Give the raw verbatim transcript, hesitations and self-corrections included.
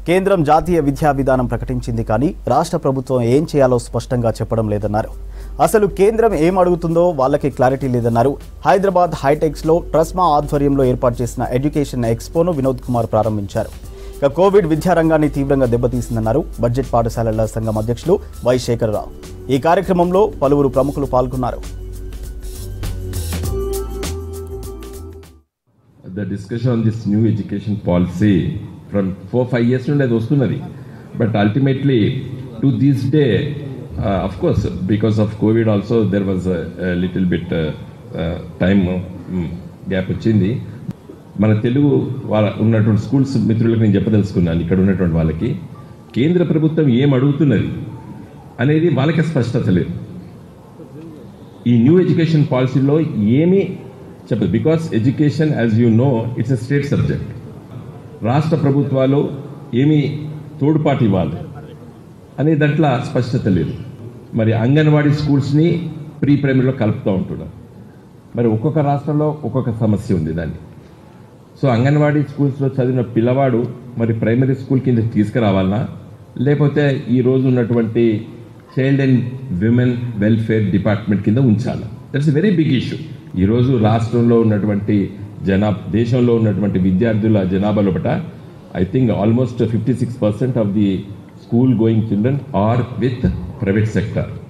కేంద్రం జాతీయ విద్యా విధానం ప్రకటించింది కానీ రాష్ట్ర ప్రభుత్వం ఏం చేయాలో స్పష్టంగా చెప్పడం లేదన్నారు. అసలు కేంద్రం ఏం అడుగుతుందో వాళ్ళకి క్లారిటీ లేదన్నారు. హైదరాబాద్ హైటెక్స్లో ట్రస్మా ఆధ్వర్యంలో ఏర్పాటు చేసిన ఎడ్యుకేషన్ ఎక్స్పోను వినోద్ కుమార్ ప్రారంభించారు. ఇక కోవిడ్ విద్యారంగాన్ని తీవ్రంగా దెబ్బతీసిందన్నారు బడ్జెట్ పాఠశాలల సంఘం అధ్యక్షులు వై శేఖరరావు. ఈ కార్యక్రమంలో పలువురు ప్రముఖులు పాల్గొన్నారు. The discussion on this new education policy from four five years నుండి అది వస్తున్నది. But ultimately to this day, uh, of course, because of COVID also there was a, a little bit uh, uh, time um, gap వచ్చింది. మన తెలుగు వాళ్ళ ఉన్నటువంటి schools మిత్రులకు నేను చెప్పదలుచుకున్నాను. ఇక్కడ ఉన్నటువంటి వాళ్ళకి కేంద్ర ప్రభుత్వం ఏం అడుగుతున్నది అనేది వాళ్ళకి స్పష్టత లేదు. ఈ న్యూ ఎడ్యుకేషన్ పాలసీలో ఏమీ చెప్పదు. Because education as you know it's a state subject. రాష్ట్ర ప్రభుత్వాలు ఏమి తోడ్పాటు ఇవ్వాలి అనే దాంట్లో స్పష్టత లేదు. మరి అంగన్వాడీ స్కూల్స్ని ప్రీ ప్రైమరీలో కలుపుతూ ఉంటున్నారు. మరి ఒక్కొక్క రాష్ట్రంలో ఒక్కొక్క సమస్య ఉంది దాన్ని. సో అంగన్వాడీ స్కూల్స్లో చదివిన పిల్లవాడు మరి ప్రైమరీ స్కూల్ కింద తీసుకురావాలన్నా లేకపోతే ఈరోజు ఉన్నటువంటి child and women welfare department కింద ఉంచాలా? That's a very big issue. ఈరోజు రాష్ట్రంలో ఉన్నటువంటి జనా దేశంలో ఉన్నటువంటి విద్యార్థుల జనాభా లోపల I think almost fifty six percent of the school going children are with private sector.